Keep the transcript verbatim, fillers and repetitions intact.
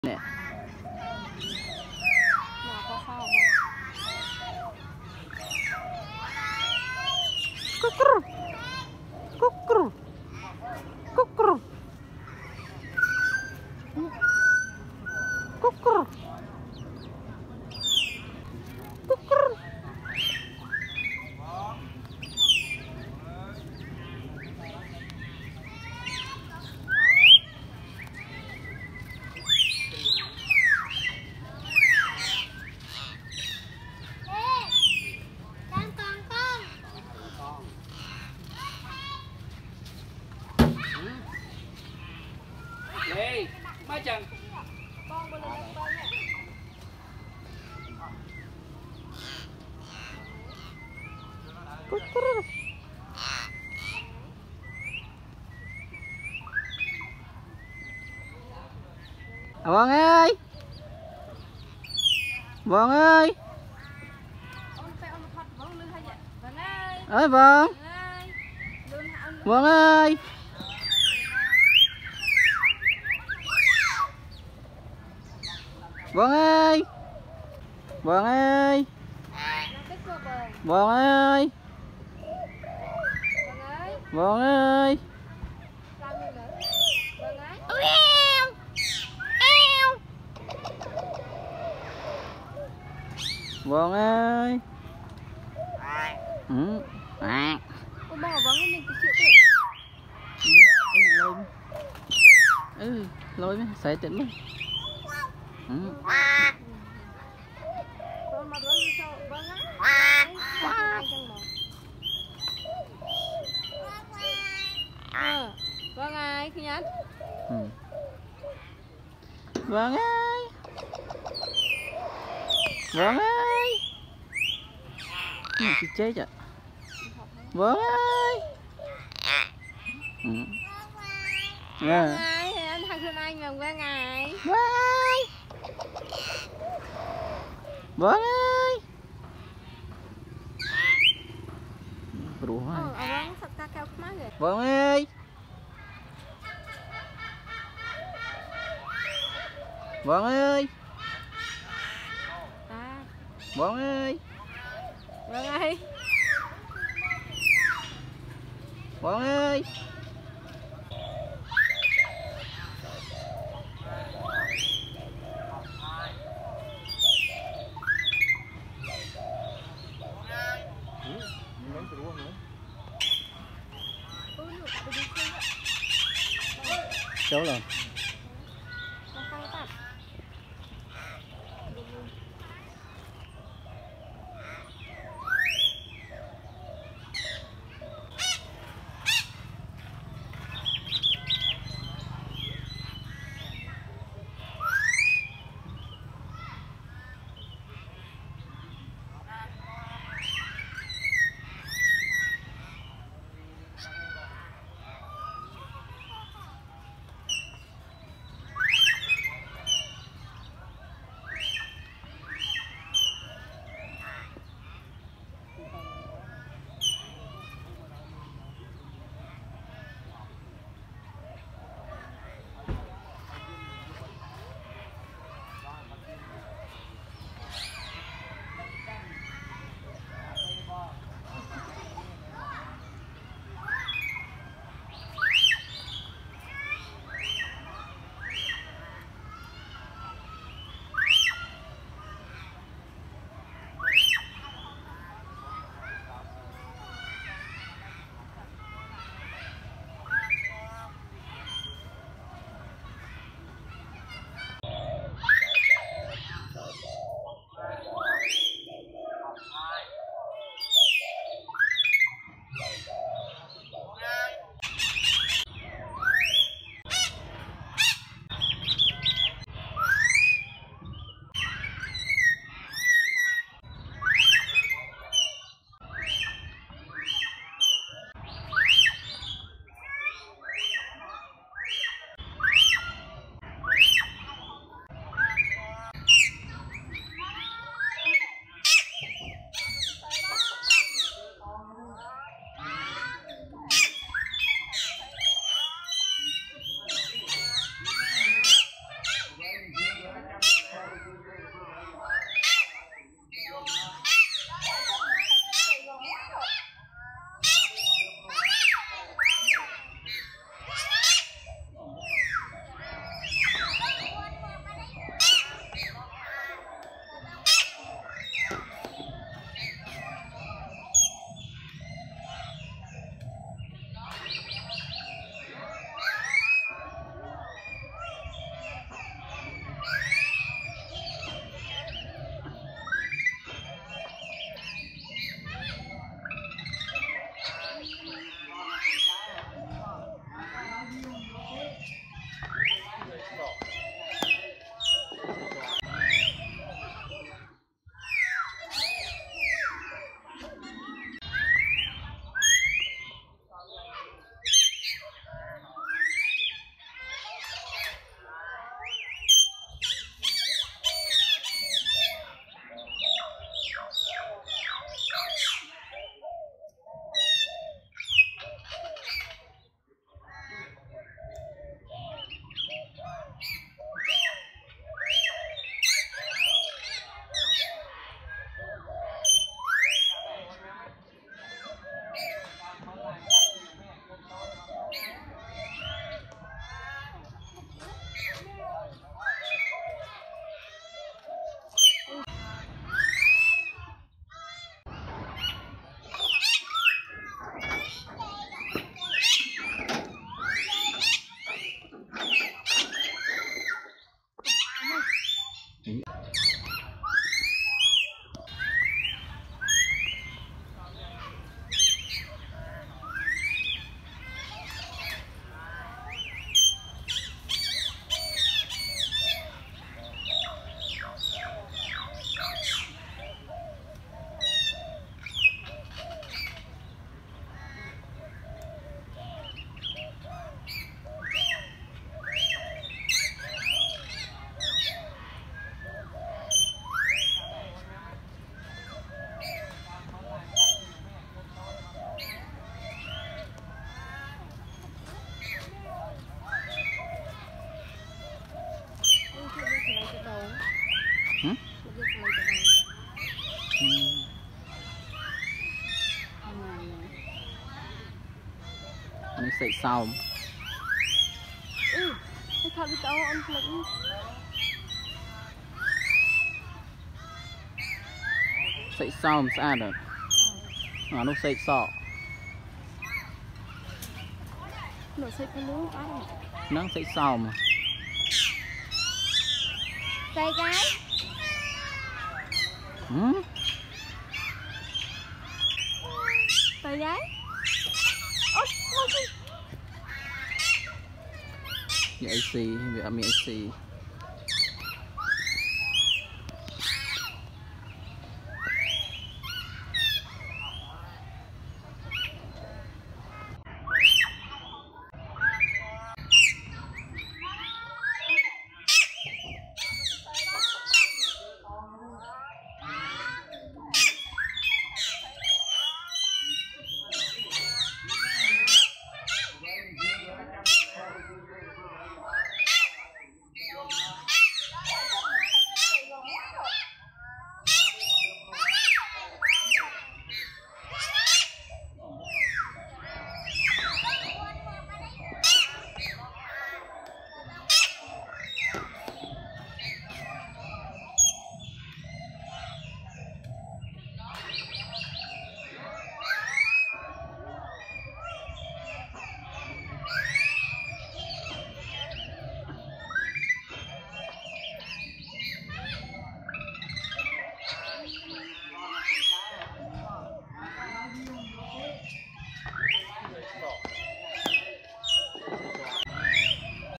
nè. Cúc cúc cúc cúc cúc cúc cúc. Đi, má chừng. Con bên này bên này. À, Vân ơi. Vân ơi. Ơi Vân. Vân ơi. Vân ơi. Vân ơi. Vân ơi. Vân ơi. Vân ơi. Ừ. À. Ô bà Vân mình cái chuyện tuyệt. Lôi. Ừ, lôi mới xài tỉnh mới. Ừ. Con mà Vân sao Vân á? Ờ, Vân ơi, khi nhắn. Ừ. Vân ơi. Vân ơi. Chị chết à. Vân ơi. Ừ. Vân ơi, thì anh thằng anh mà Vân ơi. Vân ơi. Vân ơi. Ờ, Vân thật ta cao má rồi. Vân ơi. Vân ơi. À. Vân ơi. Vân ơi. Vân ơi. Cháu là Hả? Này sậy sao? Ừ, cái thằng tao ăn lạnh. Sậy sao mà sao được? À, nó sậy sọ. Nó sậy cái lúa ăn. Nó sậy sao mà. Sậy cái. Ừ? Sậy cái. Ôi, ôi. Vậy xì, vậy mi xì.